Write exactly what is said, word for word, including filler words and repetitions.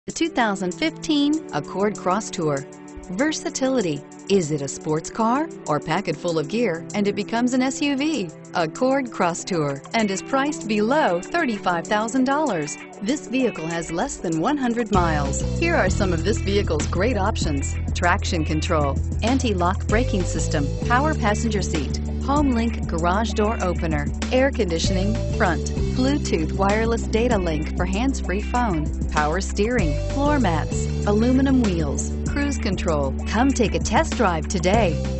The two thousand fifteen Accord Crosstour. Versatility. Is it a sports car or pack it full of gear and it becomes an S U V? Accord Crosstour, and is priced below thirty-five thousand dollars. This vehicle has less than one hundred miles. Here are some of this vehicle's great options: traction control, anti-lock braking system, power passenger seat, HomeLink garage door opener, air conditioning, front, Bluetooth wireless data link for hands-free phone, power steering, floor mats, aluminum wheels, cruise control. Come take a test drive today.